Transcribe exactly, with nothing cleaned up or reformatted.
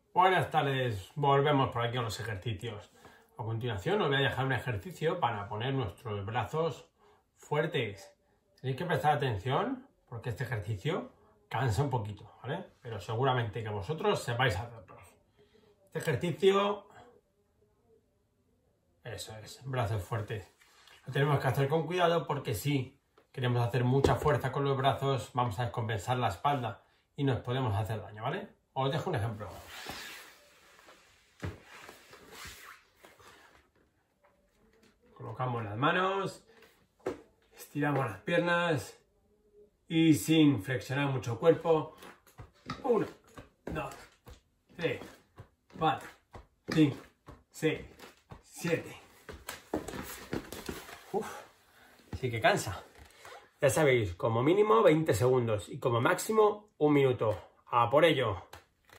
Buenas tardes, volvemos por aquí con los ejercicios. A continuación os voy a dejar un ejercicio para poner nuestros brazos fuertes. Tenéis que prestar atención porque este ejercicio cansa un poquito, ¿vale? Pero seguramente que vosotros sepáis hacerlo. Este ejercicio, eso es, brazos fuertes. Lo tenemos que hacer con cuidado porque si queremos hacer mucha fuerza con los brazos, vamos a descompensar la espalda y nos podemos hacer daño, ¿vale? Os dejo un ejemplo. Colocamos las manos, estiramos las piernas y sin flexionar mucho el cuerpo. uno, dos, tres, cuatro, cinco, seis, siete. Uf, sí que cansa. Ya sabéis, como mínimo veinte segundos y como máximo un minuto. ¡A por ello!